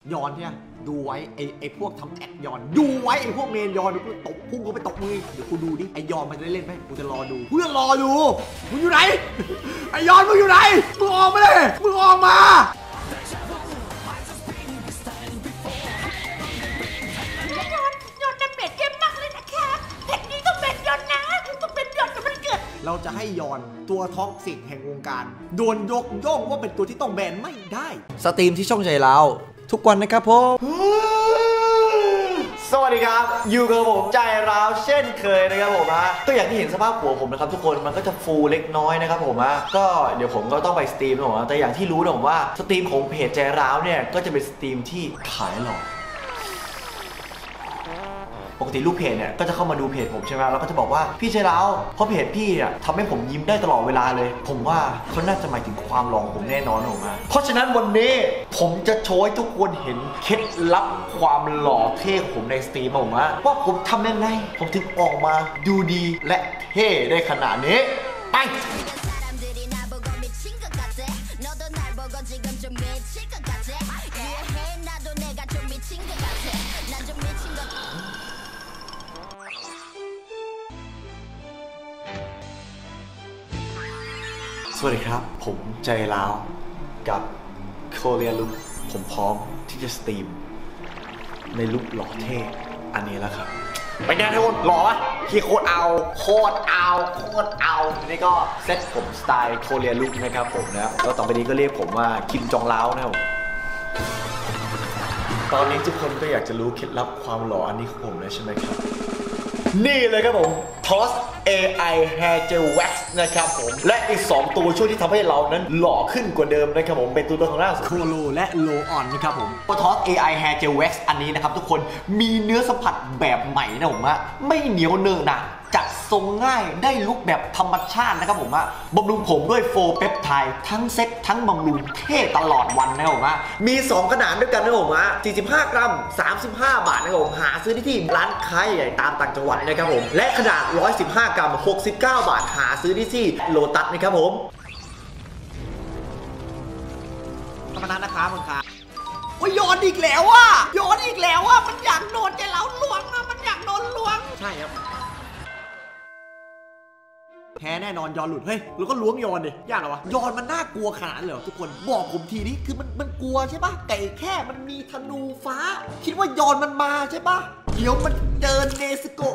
ยอนเนี่ยดูไว้ไอพวกทำแอคยอนดูไว้ไอพวกเมนยอนดูตบพุ่งเขาไปตบมือเดี๋ยวกูดูดิไอยอนมันจะได้เล่นไหมกูจะรอดูมึงอยู่ไหนไอยอนมึงอยู่ไหนมึงออกมาเลยมึงออกมายอนจะเบ็ดเกมมากเลยนะคะเทคนิคต้องเบ็ดยอนนะต้องเบ็ดยอนกับมันเกิดเราจะให้ยอนตัวท็อกซิกแห่งวงการโดนยกย่องว่าเป็นตัวที่ต้องแบนไม่ได้สตรีมที่ช่องใจเราทุกวันนะครับผมสวัสดีครับอยู่กับผมใจร้าวเช่นเคยนะครับผมก็อย่างที่เห็นสภาพหัวผมนะครับทุกคนมันก็จะฟูเล็กน้อยนะครับผมก็เดี๋ยวผมก็ต้องไปสตรีมนะผมแต่อย่างที่รู้นะผมว่าสตรีมของเพจใจร้าวเนี่ยก็จะเป็นสตรีมที่ขายหลอกปกติลูกเพจเนี่ยก็จะเข้ามาดูเพจผมใช่ไหมแล้วก็จะบอกว่าพี่ใจร้าวเพราะเพจพี่เนี่ยทำให้ผมยิ้มได้ตลอดเวลาเลยผมว่าเขาน่าจะหมายถึงความหล่อผมแน่นอนผมเพราะฉะนั้นวันนี้ผมจะโชว์ให้ทุกคนเห็นเคล็ดลับความหล่อเท่ของผมในสตรีมผมว่าผมทำยังไงผมถึงออกมาดูดีและเท่ได้ขนาดนี้ไปสวัสดีครับผมใจร้าวกับโคเรียลุคผมพร้อมที่จะสตรีมในลุคหล่อเท่อันนี้แล้วครับไปไงทุกคนหล่อปะพี่โคตรเอานี่ก็เซ็ตผมสไตล์โคเรียลุคนะครับผมนะแล้วต่อไปนี้ก็เรียกผมว่าคิมจองล้าวนะครับตอนนี้ทุกคนก็อยากจะรู้เคล็ดลับความหล่ออันนี้ของผมเลยใช่ไหมครับนี่เลยครับผม TOS AI Hair Gel Wax นะครับผมและอีก2ตัวช่วยที่ทำให้เรานั้นหล่อขึ้นกว่าเดิมนะครับผมเป็นตัวของล่าสุด Colo และ Low On นะครับผม TOS AI Hair Gel Wax อันนี้นะครับทุกคนมีเนื้อสัมผัสแบบใหม่นะผมไม่เหนียวเนอะหนะจัดทรงง่ายได้ลุคแบบธรรมชาตินะครับผมบำรุงผมด้วยโฟเปปไทด์ทั้งเซ็ตทั้งบำรุงเท่ตลอดวันนะครับผมมี2ขนาดด้วยกันนะครับผม45 กรัม35 บาทนะครับผมหาซื้อได้ที่ร้านค้าใหญ่ตามต่างจังหวัดนะครับผมและขนาด115 กรัม69 บาทหาซื้อได้ที่โลตัสนะครับผมธรรมดานะครับมึงครับโอ้ยย้อนอีกแล้วอ่ะมันอยากโดนใจเราล้วงมันอยากโดนล้วงใช่ครับแพ้แน่นอนยอนหลุดเฮ้ยแล้วก็ล้วงยอนดิยากเหรอวะยอนมันน่ากลัวขนาดเหรอทุกคนบอกผมทีนี้คือมันกลัวใช่ปะไก่แค่มันมีธนูฟ้าคิดว่ายอนมันมาใช่ปะเดี๋ยวมันเดินเนสโก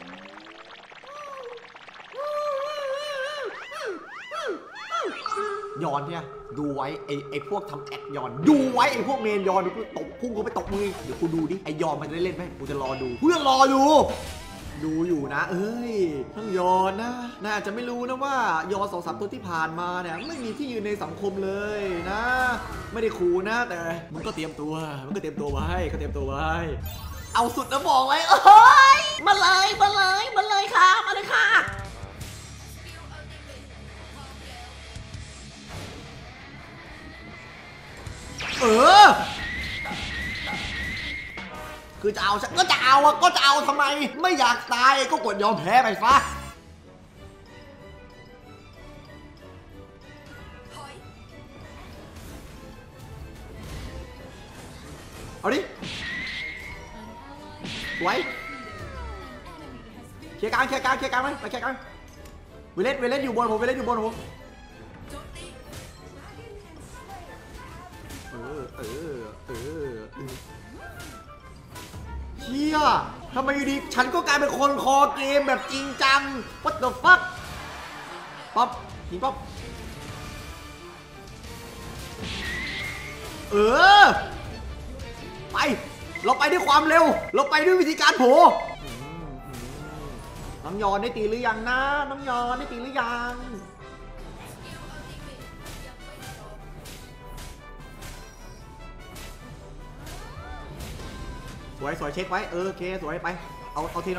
ยอนเนี่ยดูไว้ไอพวกทำแอคยอนดูไว้ไอพวกเมนยอนดูตบพุ่งเขาไปตบมือเดี๋ยวกูดูดิไอยอนมันจะได้เล่นไหมกูจะรอดูดูอยู่นะเอ้ยทั้งยอนนะน่าจะไม่รู้นะว่ายอน2-3ตัวที่ผ่านมาเนี่ยไม่มีที่ยืนในสังคมเลยนะไม่ได้ขู่นะแต่มึงก็เตรียมตัวไว้เอาสุดนะบอกไว้เอ้ยมาเลยค่ะมาเลยค่ะคือจะเอาฉันก็จะเอาทำไมไม่อยากตายก็กดยอมแพ้ไปซะเอาดิไว้เคลียร์กลางไหมไปเคลียร์กลางเวเลสอยู่บนผมเชี่ยทำไมอยู่ดีฉันก็กลายเป็นคนคอเกมแบบจริงจัง What the fuck ป๊อปยิงป๊อปไปเราไปด้วยความเร็วเราไปด้วยวิธีการโผน้ำยอนได้ตีหรือยังนะสวยเช็คไว้โอเคสวยไปเอาเทน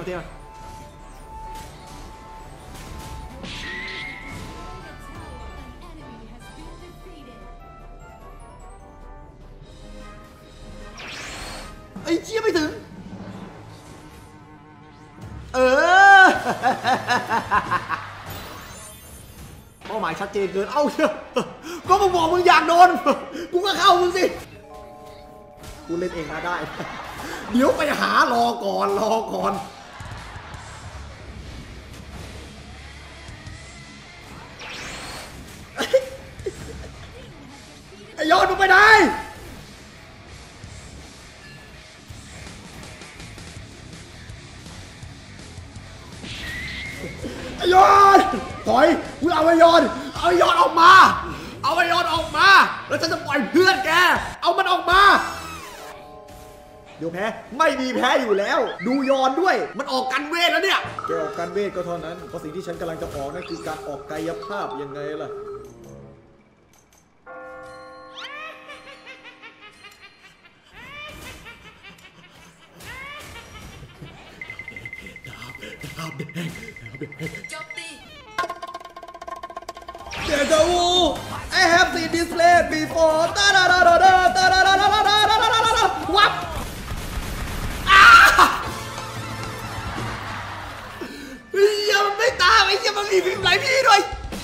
ไอ้เชี่ยไม่ถึงเป้าหมายชัดเจนเกินก็มึงบอกมึงอยากโดนกูก็เข้ามึงสิกูเล่นเองนะได้ เดี๋ยวไปหารอก่อนไอ้ยอดมึงไปไหนไอ้ยอดถอยมึงเอาไอ้ยอดออกมาแล้วฉันจะปล่อยเพื่อนแกเอามันออกมาเดี๋ยวแพ้ไม่มีแพ้อยู่แล้วดูยอนด้วยมันออกกันเวทแล้วเนี่ยแกออกกันเวทก็เท่านั้นเพราะสิ่งที่ฉันกำลังจะออกนั่นคือการออกกายภาพยังไงล่ะจบตีเดจาวู I have seen this place before ตาดาดาดาดาตาดาดาดาดาดาดาดาดาวับเฮียมันไม่ตามไอ้เฮียมันมีพิมพ์ไหลพี่ด้วย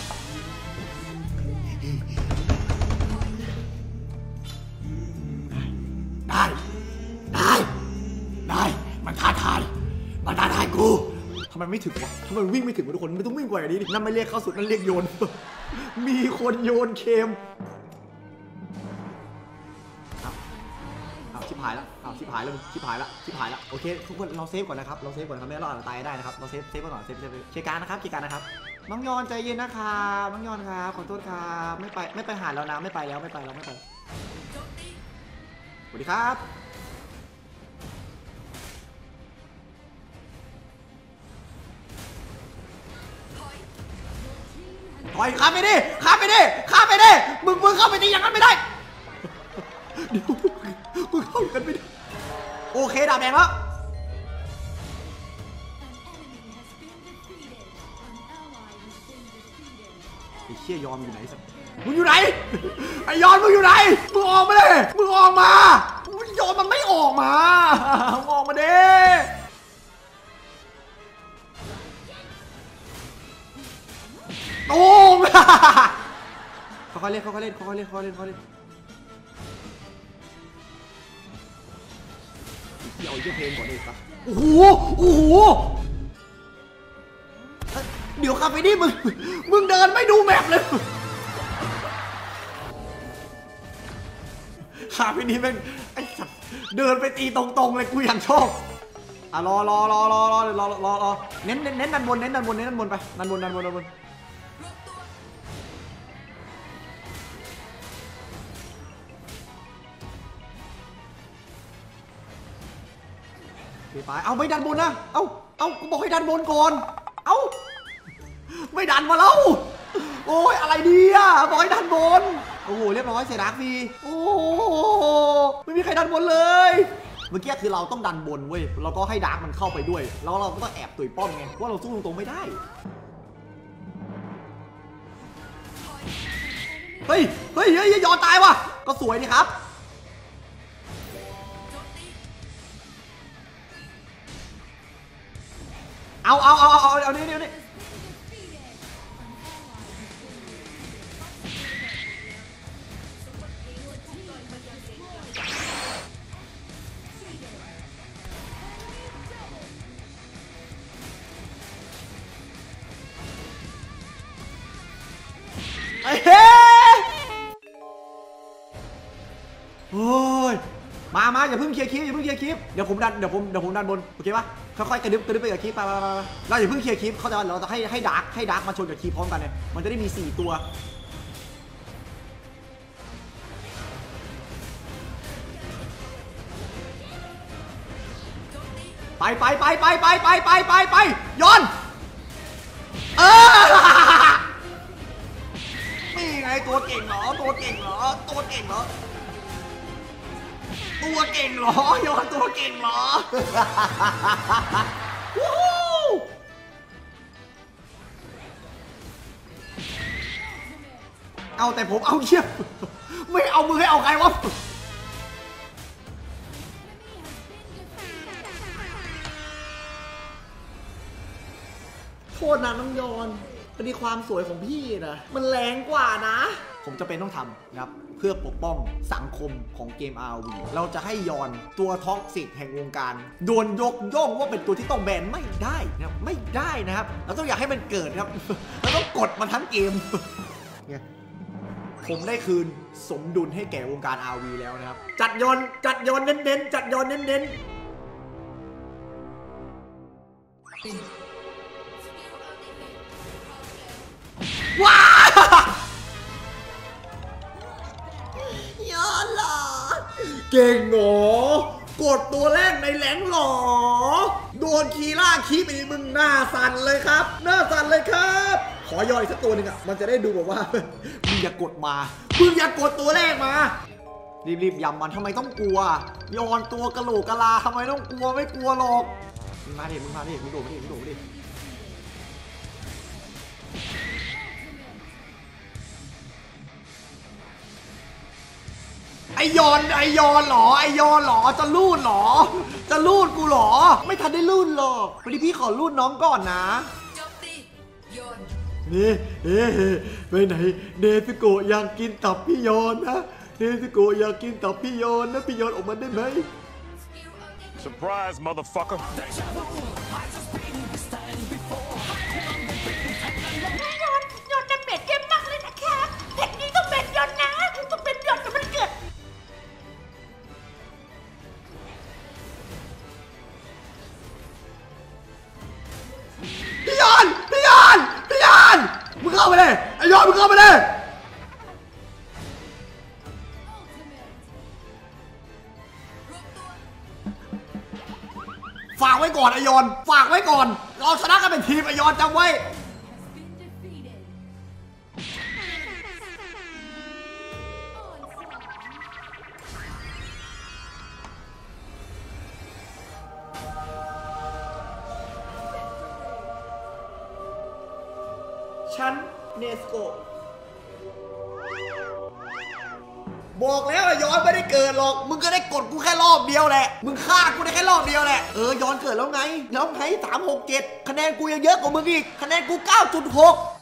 ได้มันท้าทายกูทำไมไม่ถึงวะทำไมวิ่งไม่ถึงวะทุกคนไม่ต้องวิ่งกว่านี้ดินั่นไม่เรียกเข้าสุดนั่นเรียกโยน มีคนโยนเค็มชิบหายแล้วชิบหายแล้วโอเคทุกคนเราเซฟก่อนนะครับไม่งั้นเราอาจจะตายได้นะครับเราเซฟก่อนเซฟเคลียร์การนะครับน้องยอนใจเย็นนะครับน้องยอนครับขอโทษครับไม่ไปหาแล้วนะไม่ไปสวัสดีครับถอยข้ามไปดิมึงเข้าไปดิอย่างนั้นไม่ได้เดี๋ยวมึงเข้ากันไม่ได้โอเคดาบแดงแล้วไอ้เชี่ยยอมอยู่ไหนสักมึงอยู่ไหนไอ้ยอนมึงอยู่ไหนมึงออกมาเลยมึงออกมายอนมันไม่ออกมาออกมาเด้โอ้งค่อยๆเล่นเอาไอ้เจ้าเพลงก่อนเลยครับโอ้โหเดี๋ยวครับไปนี่มึงเดินไม่ดูแมปเลยขาไปนี่เป็นไอ้สัตว์เดินไปตีตรงๆเลยกูอย่างชอบอ่ะรอเน้นดันบนไปดันบนไปเอาไม่ดันบนนะเอากูบอกให้ดันบนก่อนเอาไม่ดันมาแล้วโอ้ยอะไรดีอ่ะบอกให้ดันบนโอ้โหเรียบร้อยเสียดาร์กฟรีโอ้ไม่มีใครดันบนเลยเมื่อกี้คือเราต้องดันบนเว้ยเราก็ให้ดาร์กมันเข้าไปด้วยแล้วเราก็ต้องแอบตุ๋ยป้อมไงว่าเราสู้ตรงๆไม่ได้เฮ้ยยอมตายว่ะก็สวยดีครับเอานี่ไอ้เฮ้โอ้ยมาอย่าเพิ่งเคลียร์คลิปเดี๋ยวผมดันบนโอเคปะค่อยๆกระดึ๊บไปกับคลิปไปเราอย่าเพิ่งเคลียร์คลิปเขาจะเราจะให้ดาร์กมาชนกับคลิปพร้อมกันเนี่ยมันจะได้มี4ตัวไปย้อนนี่ไงตัวเก่งเหรอย้อนตัวเก่งเหรอเอาแต่ผมเอาเชี่ยไม่เอามือให้เอาใครวะโทษนะน้องยอนพอดีความสวยของพี่นะมันแรงกว่านะผมจะเป็นต้องทำนะครับเพื่อปกป้องสังคมของเกม RV เราจะให้ยอนตัวท็อกซิกแห่งวงการโดนยกย่องว่าเป็นตัวที่ต้องแบนไม่ได้นะครับไม่ได้นะครับเราต้องอยากให้มันเกิดครับ เราต้องกดมันทั้งเกม ผมได้คืนสมดุลให้แก่วงการ RV แล้วนะครับจัดยอนเน้นๆจัดยอนเน้นๆว้ายอนหรอเก่งหรอกดตัวแรกในแหลงหรอโดนคีล่าคีไปมึงหน้าสั่นเลยครับหน้าสั่นเลยครับขอย่อยสักตัวหนึ่งอ่ะมันจะได้ดูแบบว่า มึงอย่ากดมามึงอย่ากดตัวแรกมารีบๆย้ำมันทำไมต้องกลัวยอนตัวกะโหลกกะลาทำไมต้องกลัวไม่กลัวหรอกมึงมาดิมึงโดดมาดิไอยอนหรอจะลูดหรอจะลูดกูหรอไม่ทันได้ลูดหรอกวันนี้พี่ขอลูดน้องก่อนนะจบดิยอนนี่ไปไหนเนซึโกะอยากกินตับพี่ยอนนะเนซึโกะอยากกินตับพี่ยอนนะพี่ยอนออกมาได้ไหม Surprise, motherfucker. ยอนดาเมจเยอะมากเลยนะคะเทคนี้ต้องเป็นยอนนะต้องเป็นยอนแต่มันเกิดพี่ยอนมึงเข้าไปเลยไอยอนมึงเข้าไปเลยฝากไว้ก่อนไอยอนฝากไว้ก่อนเราชนะกันเป็นทีมไอยอนจำไว้ฉันเนสโกบอกแล้วย้อนไม่ได้เกิดหรอกมึงก็ได้กดกูแค่รอบเดียวแหละมึงฆ่ากูได้แค่รอบเดียวแหละย้อนเกิดแล้วไง367คะแนนกูยังเยอะกว่ามึงอีกคะแนนกู 9.6